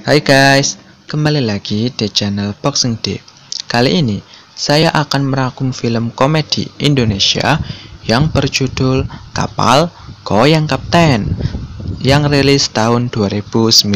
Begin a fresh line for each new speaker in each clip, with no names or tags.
Hai guys, kembali lagi di channel Boxing Day. Kali ini saya akan merangkum film komedi Indonesia yang berjudul Kapal Goyang Kapten yang rilis tahun 2019.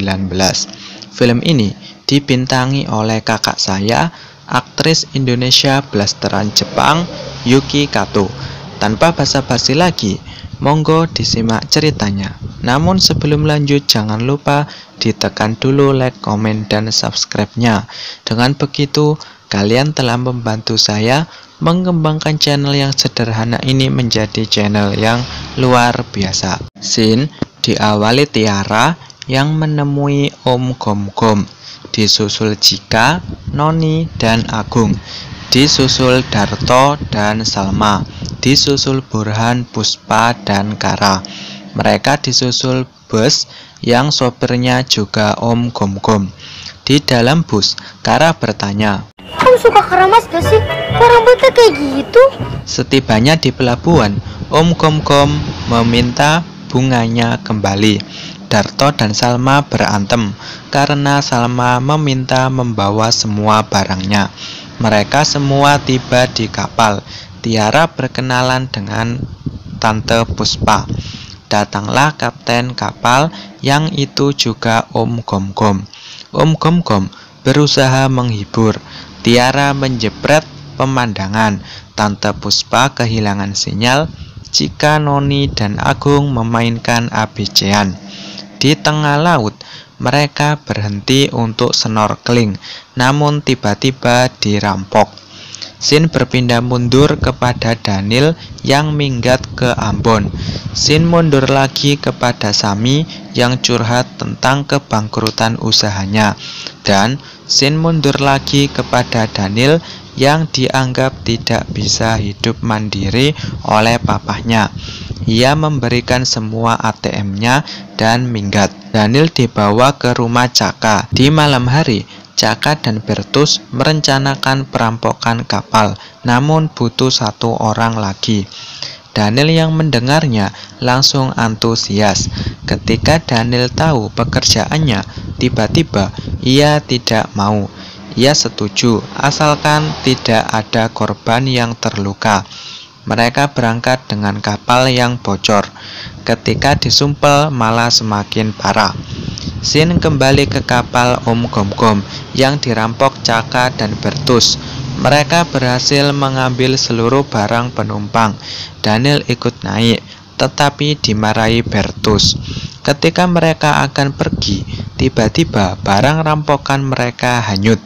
Film ini dibintangi oleh kakak saya, aktris Indonesia blasteran Jepang Yuki Kato. Tanpa basa-basi lagi, monggo disimak ceritanya. Namun sebelum lanjut, jangan lupa ditekan dulu like, komen, dan subscribe-nya. Dengan begitu, kalian telah membantu saya mengembangkan channel yang sederhana ini menjadi channel yang luar biasa. Scene diawali Tiara yang menemui Om Gom Gom, disusul Jika, Noni, dan Agung, disusul Darto dan Salma, disusul Burhan, Puspa, dan Kara. Mereka disusul bus yang sopirnya juga Om Gom Gom. Di dalam bus, Kara bertanya,
"Kamu suka keramas gak sih? Kok rambutnya kayak gitu?"
Setibanya di pelabuhan, Om Gom Gom meminta bunganya kembali. Darto dan Salma berantem karena Salma meminta membawa semua barangnya. Mereka semua tiba di kapal. Tiara berkenalan dengan Tante Puspa. Datanglah kapten kapal yang itu juga Om Gom Gom. Om Gom Gom berusaha menghibur. Tiara menjepret pemandangan. Tante Puspa kehilangan sinyal. Jika, Noni, dan Agung memainkan ABC-an. Di tengah laut, mereka berhenti untuk snorkeling, namun tiba-tiba dirampok. Scene berpindah mundur kepada Daniel yang minggat ke Ambon. Scene mundur lagi kepada Sami yang curhat tentang kebangkrutan usahanya. Dan scene mundur lagi kepada Daniel yang dianggap tidak bisa hidup mandiri oleh papahnya. Ia memberikan semua ATM-nya dan minggat. Daniel dibawa ke rumah Caka. Di malam hari, Caka dan Bertus merencanakan perampokan kapal, namun butuh satu orang lagi. Daniel yang mendengarnya langsung antusias. Ketika Daniel tahu pekerjaannya, tiba-tiba ia tidak mau. Ia setuju, asalkan tidak ada korban yang terluka. Mereka berangkat dengan kapal yang bocor. Ketika disumpel malah semakin parah. Scene kembali ke kapal Om Gom Gom yang dirampok Caka dan Bertus. Mereka berhasil mengambil seluruh barang penumpang. Daniel ikut naik, tetapi dimarahi Bertus. Ketika mereka akan pergi, tiba-tiba barang rampokan mereka hanyut.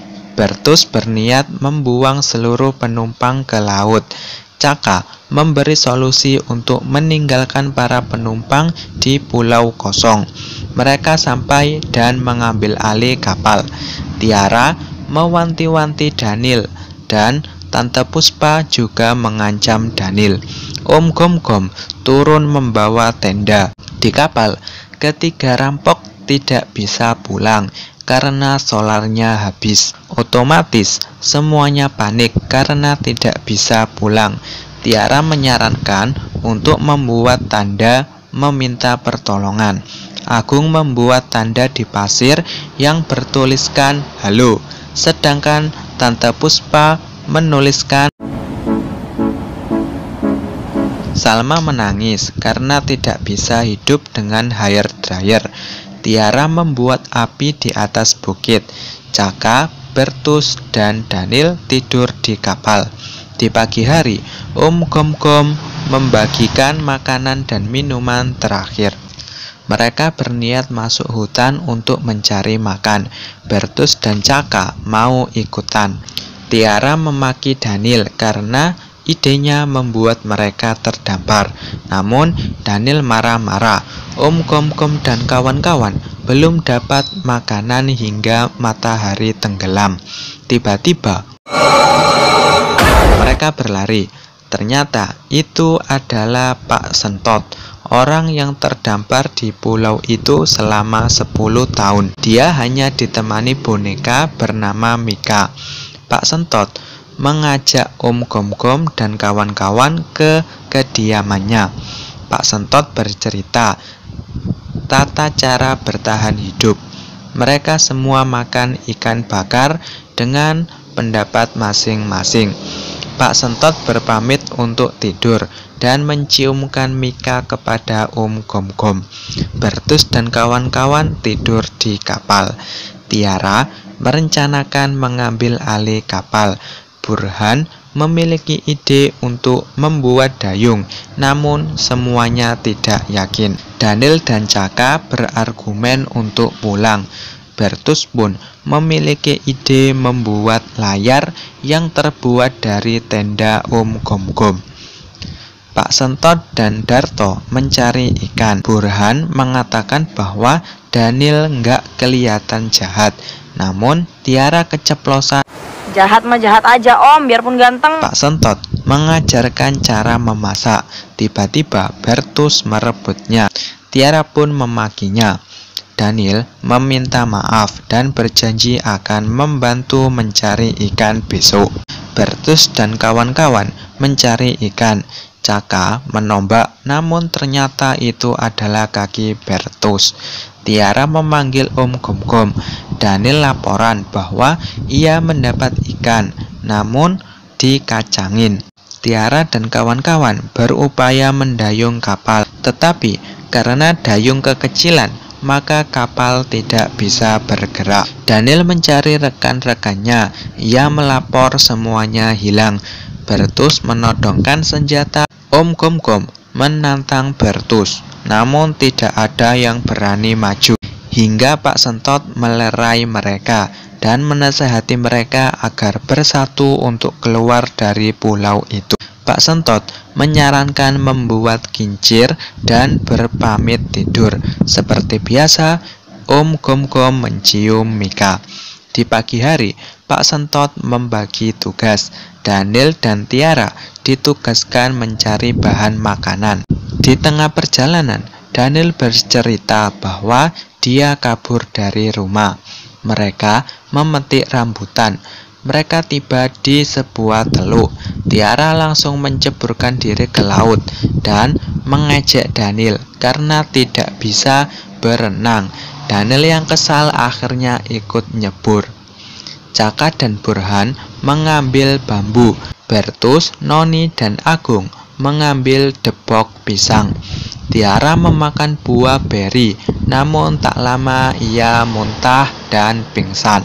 Bertus berniat membuang seluruh penumpang ke laut. Caka memberi solusi untuk meninggalkan para penumpang di pulau kosong. Mereka sampai dan mengambil alih kapal. Tiara mewanti-wanti Daniel dan Tante Puspa juga mengancam Daniel. Om Gom Gom turun membawa tenda. Di kapal, ketiga rampok tidak bisa pulang karena solarnya habis. Otomatis semuanya panik karena tidak bisa pulang. Tiara menyarankan untuk membuat tanda meminta pertolongan. Agung membuat tanda di pasir yang bertuliskan halo, sedangkan Tante Puspa menuliskan. Salma menangis karena tidak bisa hidup dengan hair dryer. Tiara membuat api di atas bukit. Caka, Bertus, dan Daniel tidur di kapal. Di pagi hari, Om Gom Gom membagikan makanan dan minuman terakhir. Mereka berniat masuk hutan untuk mencari makan. Bertus dan Caka mau ikutan. Tiara memaki Daniel karena idenya membuat mereka terdampar. Namun Daniel marah-marah. Om Gom Gom dan kawan-kawan belum dapat makanan hingga matahari tenggelam. Tiba-tiba mereka berlari. Ternyata itu adalah Pak Sentot, orang yang terdampar di pulau itu selama 10 tahun. Dia hanya ditemani boneka bernama Mika. Pak Sentot mengajak Om Gom Gom dan kawan-kawan ke kediamannya. Pak Sentot bercerita tata cara bertahan hidup. Mereka semua makan ikan bakar dengan pendapat masing-masing. Pak Sentot berpamit untuk tidur dan menciumkan Mika kepada Om Gom-Gom. Bertus dan kawan-kawan tidur di kapal. Tiara merencanakan mengambil alih kapal. Burhan memiliki ide untuk membuat dayung, namun semuanya tidak yakin. Daniel dan Caka berargumen untuk pulang. Bertus pun memiliki ide membuat layar yang terbuat dari tenda Om Gom-Gom. Pak Sentot dan Darto mencari ikan. Burhan mengatakan bahwa Daniel nggak kelihatan jahat, namun Tiara keceplosan.
Jahat mah jahat aja om, biarpun ganteng.
Pak Sentot mengajarkan cara memasak. Tiba-tiba Bertus merebutnya. Tiara pun memakinya. Daniel meminta maaf dan berjanji akan membantu mencari ikan besok. Bertus dan kawan-kawan mencari ikan. Caka menombak, namun ternyata itu adalah kaki Bertus. Tiara memanggil Om Gom-Gom. Daniel laporan bahwa ia mendapat ikan, namun dikacangin. Tiara dan kawan-kawan berupaya mendayung kapal, tetapi karena dayung kekecilan, maka kapal tidak bisa bergerak. Daniel mencari rekan-rekannya. Ia melapor semuanya hilang. Bertus menodongkan senjata. Om Gom-Gom menantang Bertus, namun tidak ada yang berani maju. Hingga Pak Sentot melerai mereka dan menasihati mereka agar bersatu untuk keluar dari pulau itu. Pak Sentot menyarankan membuat kincir dan berpamit tidur. Seperti biasa, Om Gom-Gom mencium Mika. Di pagi hari, Pak Sentot membagi tugas. Daniel dan Tiara ditugaskan mencari bahan makanan. Di tengah perjalanan, Daniel bercerita bahwa dia kabur dari rumah. Mereka memetik rambutan. Mereka tiba di sebuah teluk. Tiara langsung menceburkan diri ke laut dan mengejek Daniel karena tidak bisa berenang. Daniel yang kesal akhirnya ikut nyebur. Caka dan Burhan mengambil bambu. Bertus, Noni, dan Agung mengambil debok pisang. Tiara memakan buah beri, namun tak lama ia muntah dan pingsan.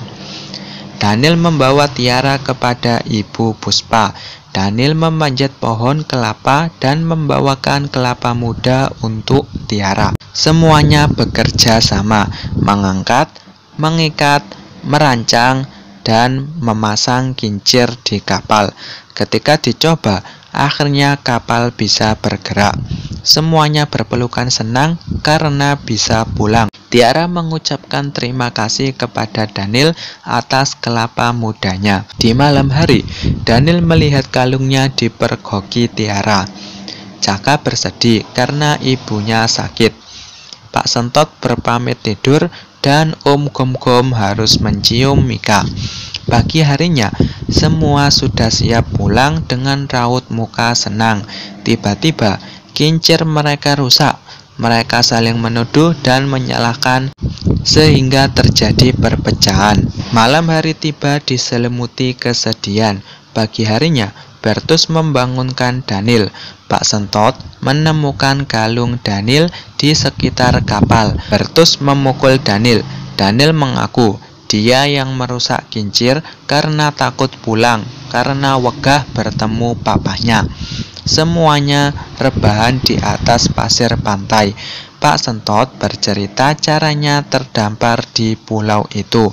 Daniel membawa Tiara kepada Ibu Puspa. Daniel memanjat pohon kelapa dan membawakan kelapa muda untuk Tiara. Semuanya bekerja sama, mengangkat, mengikat, merancang, dan memasang kincir di kapal. Ketika dicoba, akhirnya kapal bisa bergerak. Semuanya berpelukan senang karena bisa pulang. Tiara mengucapkan terima kasih kepada Daniel atas kelapa mudanya. Di malam hari, Daniel melihat kalungnya dipergoki Tiara. Caka bersedih karena ibunya sakit. Pak Sentot berpamit tidur dan Om Gom-Gom harus mencium Mika. Pagi harinya, semua sudah siap pulang dengan raut muka senang. Tiba-tiba, kincir mereka rusak. Mereka saling menuduh dan menyalahkan sehingga terjadi perpecahan. Malam hari tiba diselimuti kesedihan. Pagi harinya, Bertus membangunkan Daniel. Pak Sentot menemukan kalung Daniel di sekitar kapal. Bertus memukul Daniel. Daniel mengaku dia yang merusak kincir karena takut pulang, karena wegah bertemu papahnya. Semuanya rebahan di atas pasir pantai. Pak Sentot bercerita caranya terdampar di pulau itu.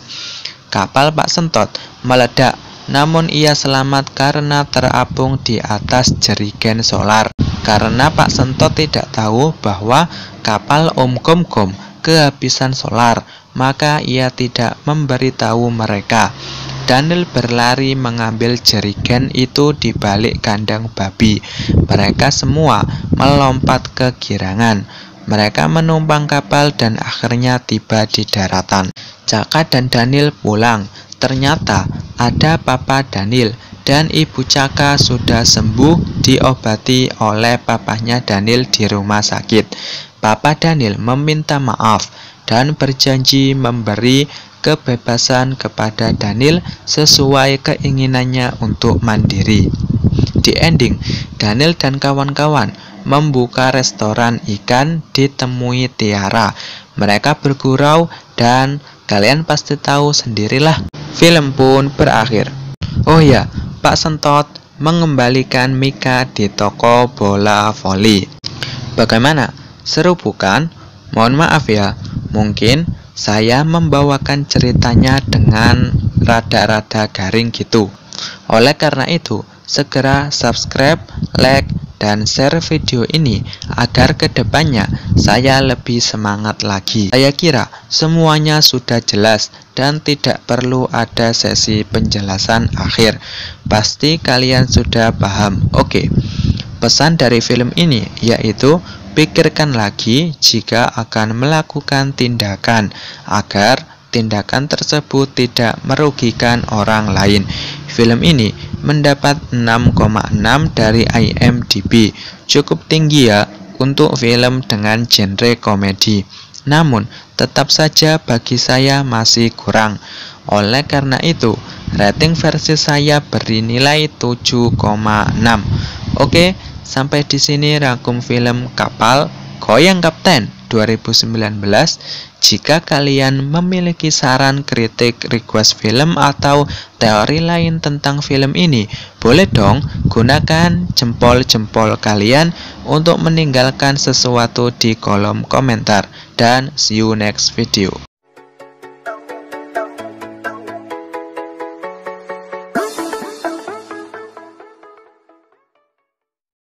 Kapal Pak Sentot meledak, namun ia selamat karena terapung di atas jerigen solar. Karena Pak Sentot tidak tahu bahwa kapal Om Gom-Gom kehabisan solar, maka ia tidak memberitahu mereka. Daniel berlari mengambil jerigen itu di balik kandang babi. Mereka semua melompat ke girangan. Mereka menumpang kapal dan akhirnya tiba di daratan. Caka dan Daniel pulang. Ternyata ada papa Daniel dan ibu Caka sudah sembuh, diobati oleh papahnya Daniel di rumah sakit. Papa Daniel meminta maaf. dan berjanji memberi kebebasan kepada Daniel sesuai keinginannya untuk mandiri. Di ending, Daniel dan kawan-kawan membuka restoran ikan ditemui Tiara. Mereka bergurau dan kalian pasti tahu sendirilah. Film pun berakhir. Oh ya, Pak Sentot mengembalikan Mika di toko bola voli. Bagaimana? Seru bukan? Mohon maaf ya, mungkin saya membawakan ceritanya dengan rada-rada garing gitu. Oleh karena itu, segera subscribe, like, dan share video ini agar kedepannya saya lebih semangat lagi. Saya kira semuanya sudah jelas dan tidak perlu ada sesi penjelasan akhir. Pasti kalian sudah paham. Oke, pesan dari film ini yaitu pikirkan lagi jika akan melakukan tindakan agar tindakan tersebut tidak merugikan orang lain. Film ini mendapat 6,6 dari IMDb. Cukup tinggi ya untuk film dengan genre komedi. Namun, tetap saja bagi saya masih kurang. Oleh karena itu, rating versi saya beri nilai 7,6. Oke, sampai di sini rangkum film Kapal Goyang Kapten 2019. Jika kalian memiliki saran, kritik, request film, atau teori lain tentang film ini, boleh dong gunakan jempol-jempol kalian untuk meninggalkan sesuatu di kolom komentar. Dan see you next video.